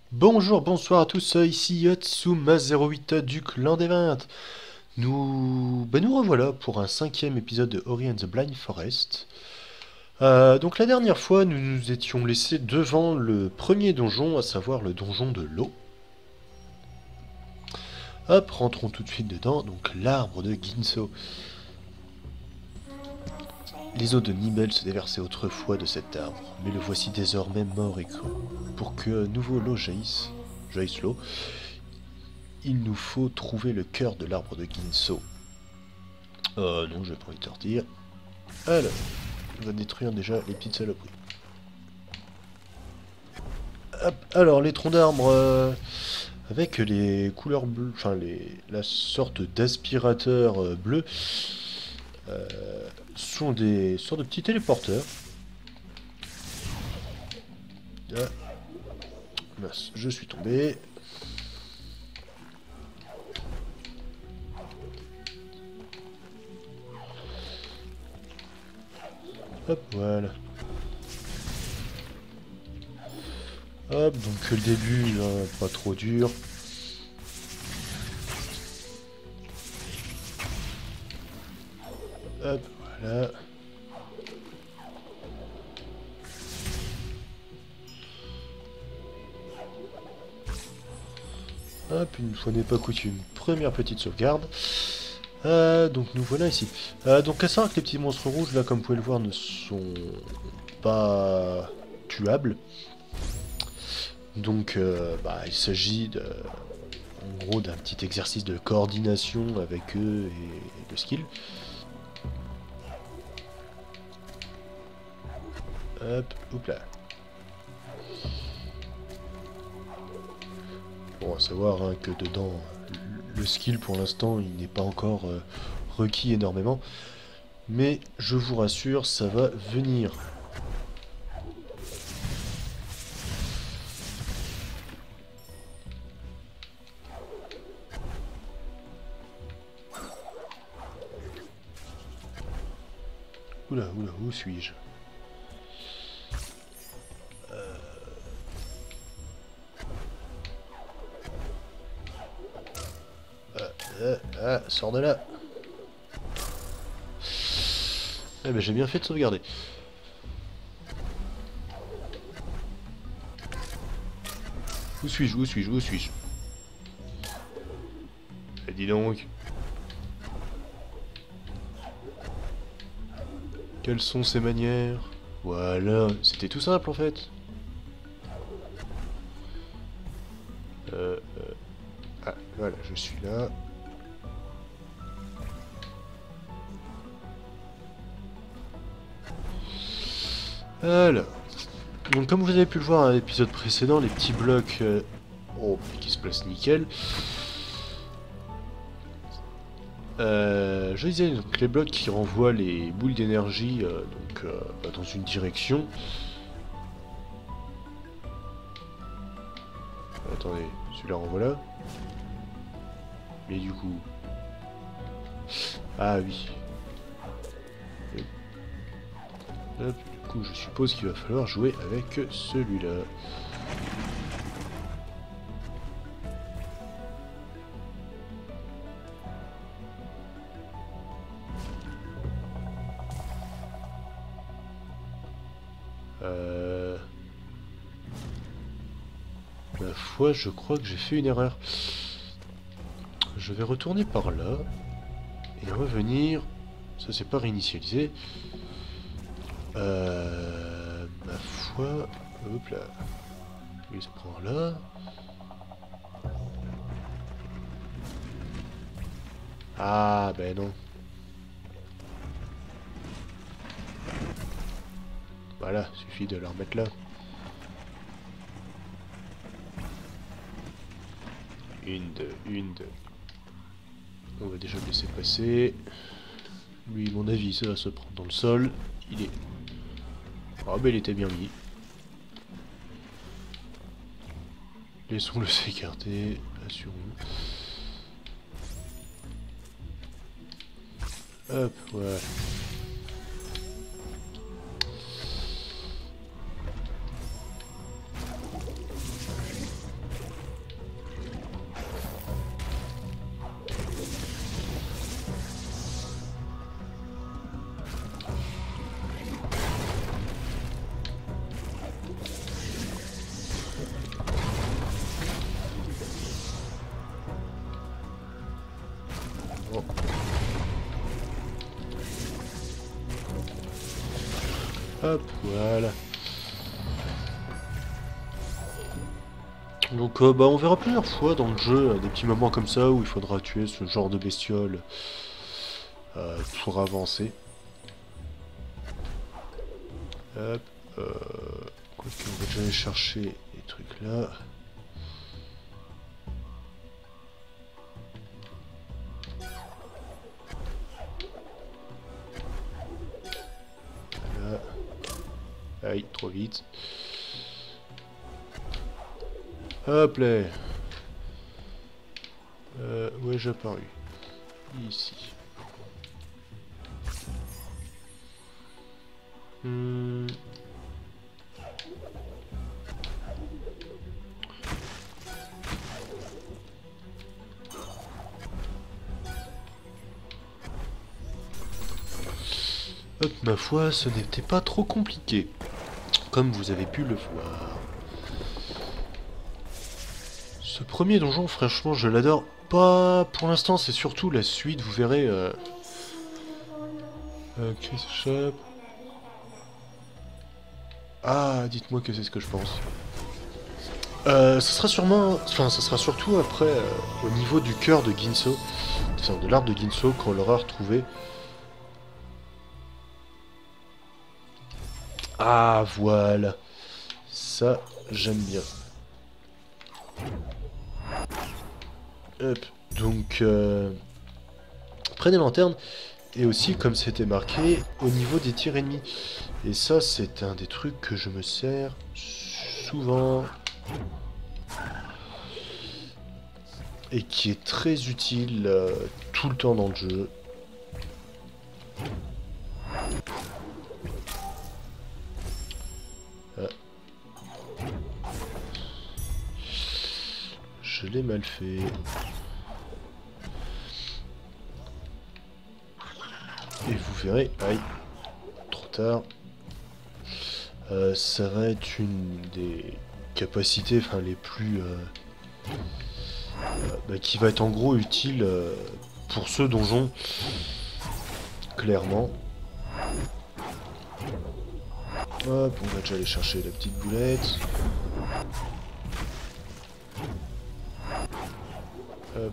Bonjour, bonsoir à tous, ici Yatsuma08 du clan des 20. Nous revoilà pour un cinquième épisode de Ori and the Blind Forest. Donc la dernière fois, nous nous étions laissés devant le premier donjon, à savoir le donjon de l'eau. Hop, rentrons tout de suite dedans, donc l'arbre de Ginso. Les eaux de Nibel se déversaient autrefois de cet arbre, mais le voici désormais mort et creux. Pour que nouveau l'eau jaillisse l'eau, il nous faut trouver le cœur de l'arbre de Ginso. Non, je vais pas envie de sortir. Alors, on va détruire déjà les petites saloperies. Hop, alors, les troncs d'arbres avec les couleurs bleues, enfin la sorte d'aspirateur bleu, euh, sont des sortes de petits téléporteurs. Ah, mince, je suis tombé. Hop, voilà. Hop, donc le début, hein, pas trop dur. Hop, voilà. Hop, une fois n'est pas coutume. Première petite sauvegarde. Donc nous voilà ici. Donc à savoir que les petits monstres rouges, là, comme vous pouvez le voir, ne sont pas tuables. Donc il s'agit en gros d'un petit exercice de coordination avec eux et de skill. Hop, hop là. Bon, à savoir hein, que dedans, le skill pour l'instant, il n'est pas encore requis énormément. Mais je vous rassure, ça va venir. Oula, oula, où suis-je? Sors de là. Eh ben j'ai bien fait de sauvegarder. Où suis-je? Où suis-je? Où suis-je? Eh, dis donc. Quelles sont ces manières? Voilà, c'était tout simple en fait. Ah, voilà, je suis là. Alors. Donc comme vous avez pu le voir à l'épisode précédent, les petits blocs qui se placent nickel. Je disais donc les blocs qui renvoient les boules d'énergie dans une direction. Attendez, celui-là renvoie là. Mais du coup... Ah oui. Hop, du coup je suppose qu'il va falloir jouer avec celui-là. Ma foi, je crois que j'ai fait une erreur. Je vais retourner par là et revenir. Ça c'est pas réinitialisé. Ma foi. Hop là. Il se prend là. Ah ben non. Voilà, suffit de la remettre là. Une, deux. On va déjà le laisser passer. Lui, à mon avis, ça va se prendre dans le sol. Il est... Ah ben il était bien mis. Laissons-le s'écarter. Assurons. Hop, voilà. Oh. Hop, voilà. Donc bah, on verra plusieurs fois dans le jeu des petits moments comme ça où il faudra tuer ce genre de bestiole pour avancer. Hop, quoi qu'on va déjà aller chercher les trucs là. Là. Aïe, trop vite. Hop là. Où ai-je apparu? Ici. Hop, ma foi, ce n'était pas trop compliqué, comme vous avez pu le voir. Ce premier donjon, franchement, je l'adore. Pas pour l'instant, c'est surtout la suite, vous verrez. Chris Shop. Ah, dites-moi que c'est ce que je pense. Ça sera sûrement... Enfin, ça sera surtout après, au niveau du cœur de Ginso. Enfin, de l'arbre de Ginso, qu'on l'aura retrouvé. Ah, voilà. Ça, j'aime bien. Hop. Donc, prenez lanterne. Et aussi, comme c'était marqué, au niveau des tirs ennemis. Et ça, c'est un des trucs que je me sers souvent. Et qui est très utile tout le temps dans le jeu. Je l'ai mal fait. Et vous verrez, aïe, trop tard. Ça va être une des capacités, enfin les plus, qui va être en gros utile pour ce donjon, clairement. Hop, on va déjà aller chercher la petite boulette. Hop.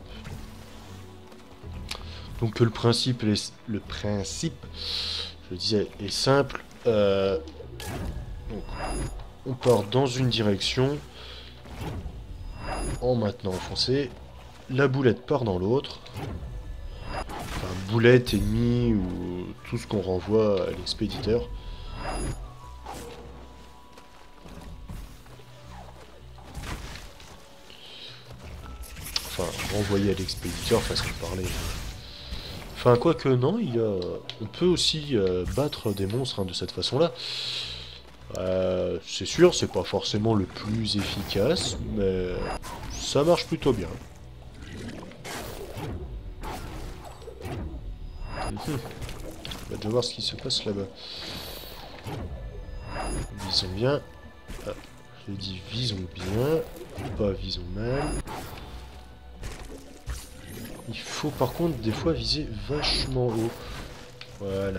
Donc le principe, je disais, est simple. Donc, on part dans une direction en maintenant enfoncé. La boulette part dans l'autre. Enfin, boulette, ennemi ou tout ce qu'on renvoie à l'expéditeur. Enfin, renvoyer à l'expéditeur, façon de parler. Enfin, quoique non, on peut aussi battre des monstres de cette façon-là. C'est sûr, c'est pas forcément le plus efficace, mais ça marche plutôt bien. On va déjà voir ce qui se passe là-bas. Visons bien. Ah, je dis visons bien, pas visons mal. Il faut par contre des fois viser vachement haut. Voilà.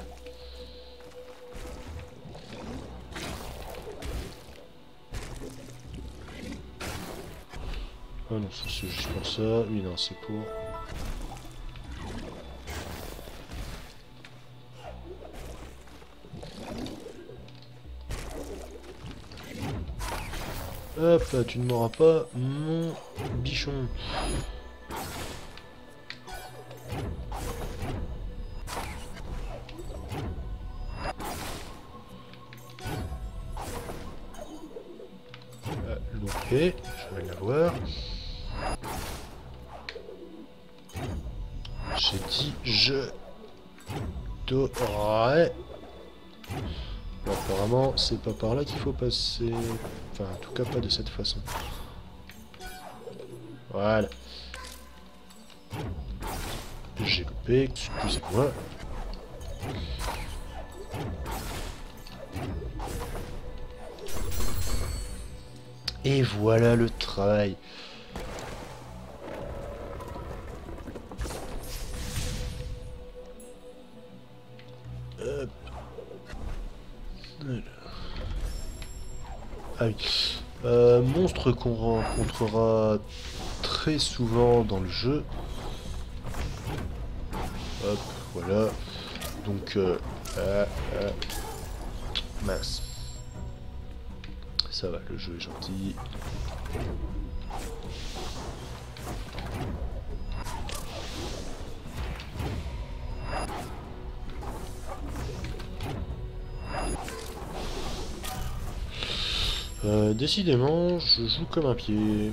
Oh non, ça c'est juste pour ça. Oui, non, c'est pour... Hop, tu ne m'auras pas, mon bichon. Ok, je vais l'avoir. J'ai dit je t'aurais. Bon, apparemment, c'est pas par là qu'il faut passer. Enfin, en tout cas, pas de cette façon. Voilà. J'ai coupé, excusez-moi. Et voilà le travail. Ah oui. Monstre qu'on rencontrera très souvent dans le jeu. Hop, voilà. Donc, mince. Ça va, le jeu est gentil. Décidément, je joue comme un pied.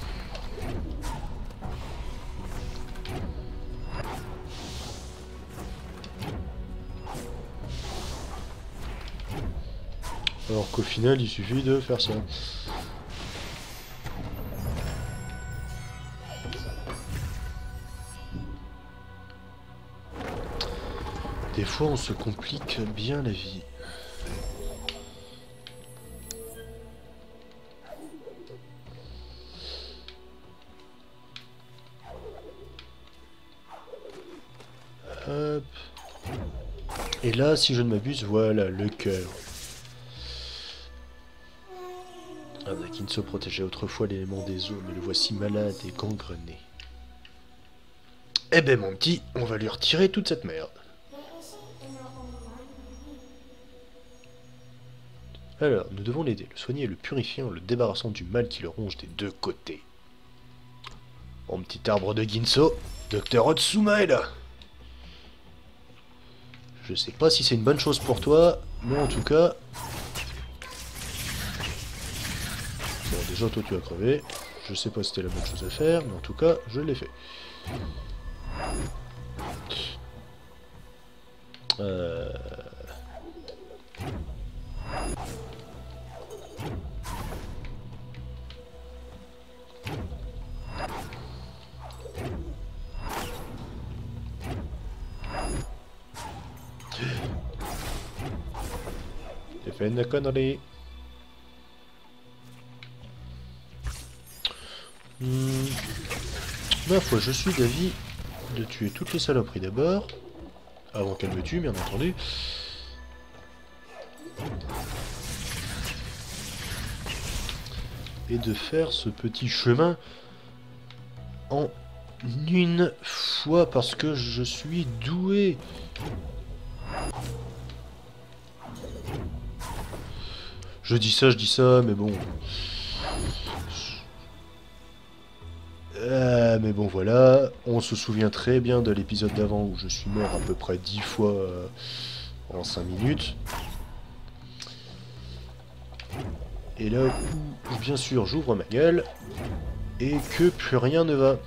Alors qu'au final, il suffit de faire ça. Des fois, on se complique bien la vie. Hop. Et là, si je ne m'abuse, voilà, le cœur. Ah bah, Kinso protégeait autrefois l'élément des eaux, mais le voici malade et gangrené. Eh ben mon petit, on va lui retirer toute cette merde. Alors, nous devons l'aider, le soigner et le purifier en le débarrassant du mal qui le ronge des deux côtés. Mon petit arbre de Ginso, Docteur Otsuma est là. Je sais pas si c'est une bonne chose pour toi, mais en tout cas... Bon, déjà toi tu as crevé. Je sais pas si c'était la bonne chose à faire, mais en tout cas, je l'ai fait. J'ai fait une connerie. Ma foi, je suis d'avis de tuer toutes les saloperies d'abord. Avant qu'elles me tuent, bien entendu. Et de faire ce petit chemin en une fois parce que je suis doué. Je dis ça, mais bon. Mais bon voilà, on se souvient très bien de l'épisode d'avant où je suis mort à peu près 10 fois en 5 minutes. Et là où, bien sûr, j'ouvre ma gueule et que plus rien ne va.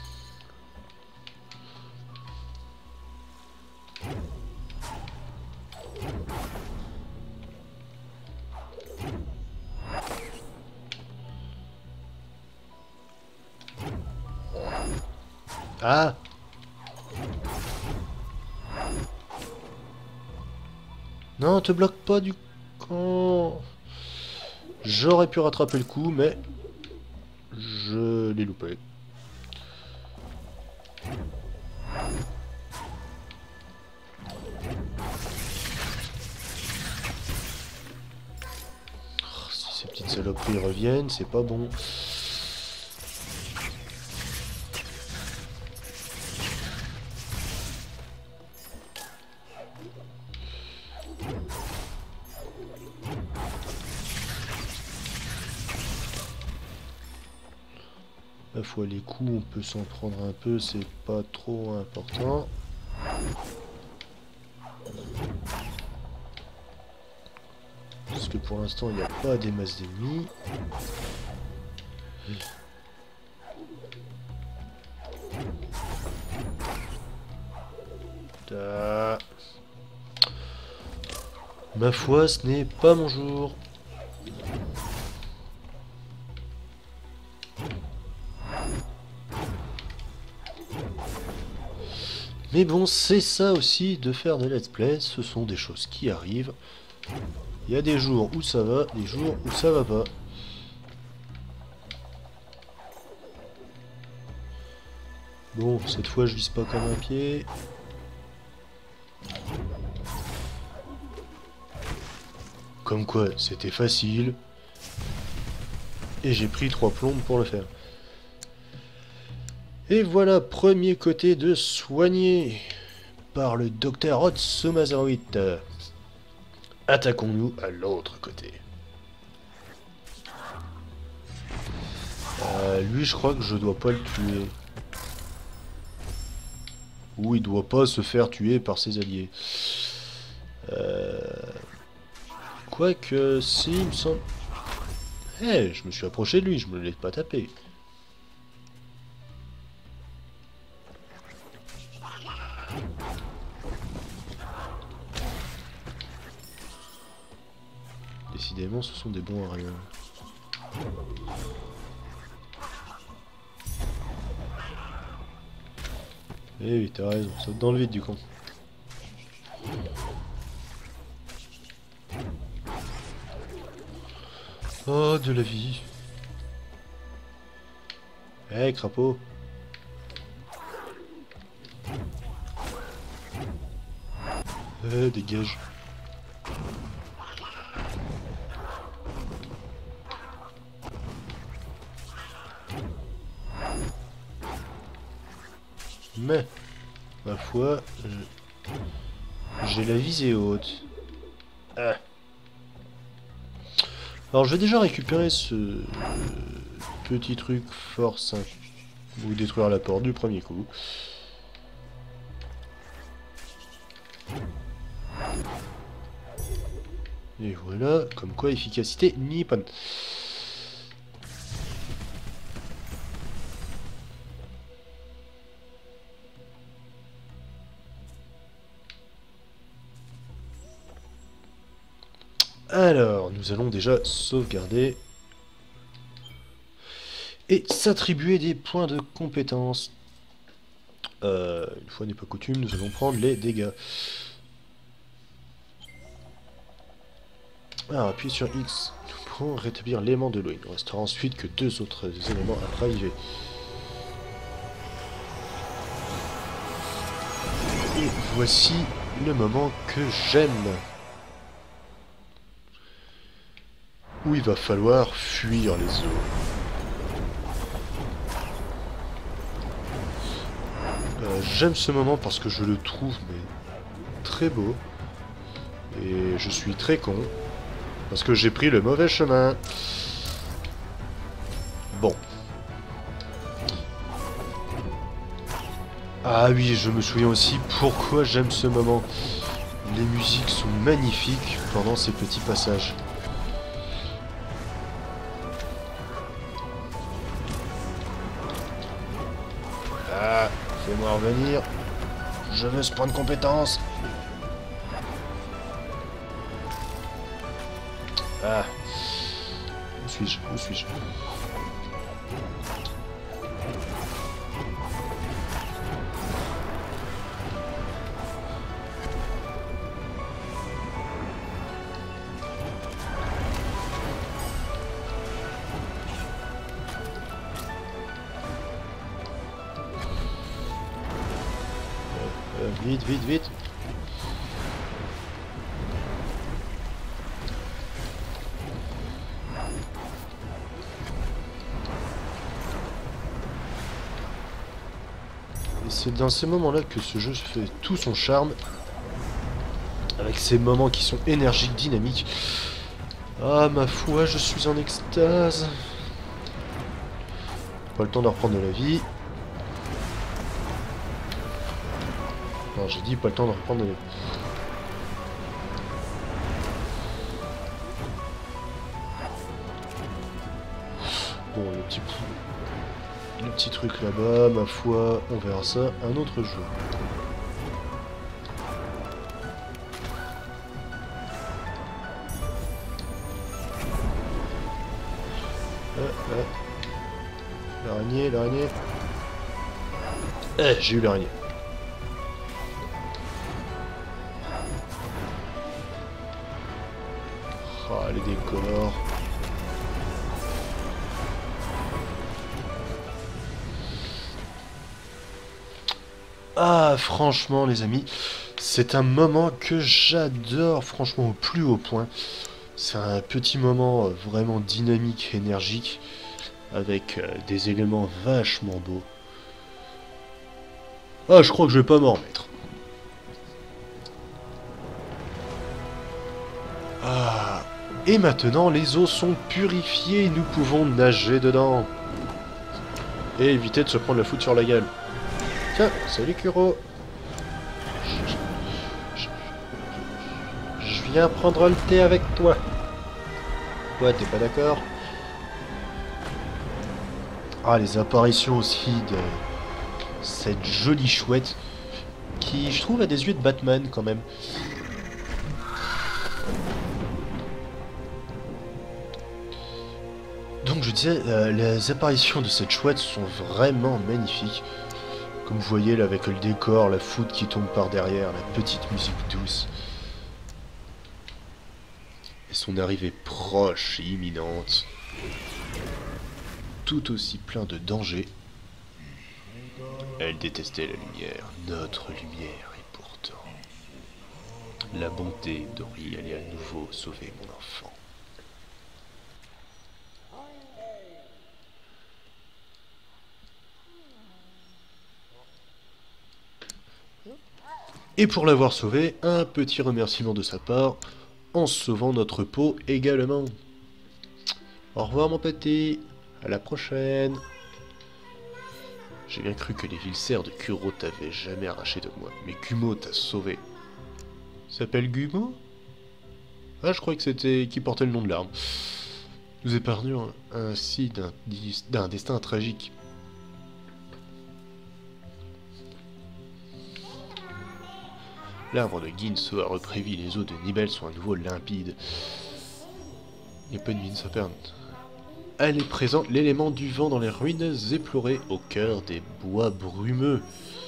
Ah! Non, te bloque pas du camp. J'aurais pu rattraper le coup, mais je l'ai loupé. Oh, si ces petites saloperies reviennent, c'est pas bon. La fois les coups, on peut s'en prendre un peu, c'est pas trop important. Parce que pour l'instant, il n'y a pas des masses d'ennemis. Ma foi, ce n'est pas mon jour. Mais bon, c'est ça aussi de faire des let's play, ce sont des choses qui arrivent. Il y a des jours où ça va, des jours où ça va pas. Bon, cette fois je vise pas comme un pied. Comme quoi, c'était facile. Et j'ai pris 3 plombes pour le faire. Et voilà, premier côté de soigné par le docteur Otsumazaruit. Attaquons-nous à l'autre côté. Lui, je crois que je dois pas le tuer. Ou il doit pas se faire tuer par ses alliés. Quoique, si, il me semble... Eh, je me suis approché de lui, je me le laisse pas taper. Décidément, ce sont des bons à rien. Eh oui, t'as raison, saute dans le vide du con. Oh, de la vie. Eh, crapaud. Eh, dégage. Mais, ma foi, j'ai la visée haute. Ah. Alors, je vais déjà récupérer ce petit truc force ou détruire la porte du premier coup. Et voilà, comme quoi efficacité nippon. Alors, nous allons déjà sauvegarder et s'attribuer des points de compétence. Une fois n'est pas coutume, nous allons prendre les dégâts. Alors, appuyez sur X pour rétablir l'aimant de l'eau. Il ne restera ensuite que 2 autres éléments à raviver. Et voici le moment que j'aime. Où il va falloir fuir les eaux. J'aime ce moment parce que je le trouve mais très beau. Et je suis très con. Parce que j'ai pris le mauvais chemin. Bon. Ah oui, je me souviens aussi pourquoi j'aime ce moment. Les musiques sont magnifiques pendant ces petits passages. Ah, fais-moi revenir. Je veux ce point de compétence. Ah. Où suis-je? Où suis-je? Vite, vite, vite. Et c'est dans ces moments-là que ce jeu fait tout son charme. Avec ces moments qui sont énergiques, dynamiques. Ah, ma foi, je suis en extase. Pas le temps de reprendre de la vie. Non, j'ai dit pas le temps de reprendre de la vie. Bon, le petit truc là-bas, ma foi, on verra ça un autre jour. L'araignée, l'araignée. Eh, j'ai eu l'araignée. Ah, les décors. Ah, franchement, les amis, c'est un moment que j'adore, franchement, au plus haut point. C'est un petit moment vraiment dynamique, énergique, avec des éléments vachement beaux. Ah, je crois que je vais pas m'en remettre. Ah, et maintenant, les eaux sont purifiées et nous pouvons nager dedans. Et éviter de se prendre la foudre sur la gueule. Tiens, salut Kuro. Je viens prendre le thé avec toi. Ouais, t'es pas d'accord? Ah, les apparitions aussi de cette jolie chouette qui, je trouve, a des yeux de Batman quand même. Donc je disais, les apparitions de cette chouette sont vraiment magnifiques. Comme vous voyez là avec le décor, la foudre qui tombe par derrière, la petite musique douce. Et son arrivée proche et imminente. Tout aussi plein de danger. Elle détestait la lumière, notre lumière, et pourtant... La bonté d'Ori allait à nouveau sauver mon enfant. Et pour l'avoir sauvé, un petit remerciement de sa part, en sauvant notre peau également. Au revoir mon petit, à la prochaine. J'ai bien cru que les villes-serres de Kuro t'avaient jamais arraché de moi, mais Gumo t'a sauvé. S'appelle Gumo? Ah, je croyais que c'était qui portait le nom de l'arme. Nous épargnons ainsi d'un destin tragique. L'arbre de Ginso a reprévu, les eaux de Nibel sont à nouveau limpides. Il n'y a pas de mine, ça perd. Elle est présente l'élément du vent dans les ruines éplorées au cœur des bois brumeux.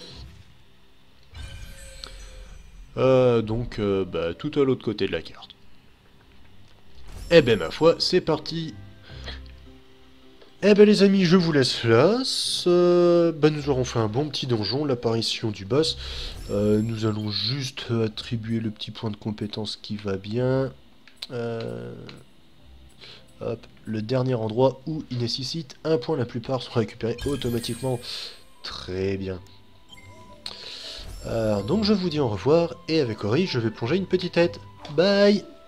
Donc, tout à l'autre côté de la carte. Eh ben ma foi, c'est parti. Eh ben les amis, je vous laisse là. Nous aurons fait un bon petit donjon, l'apparition du boss. Nous allons juste attribuer le petit point de compétence qui va bien. Hop, le dernier endroit où il nécessite un point, la plupart sont récupérés automatiquement. Très bien. Donc je vous dis au revoir, et avec Ori, je vais plonger une petite tête. Bye!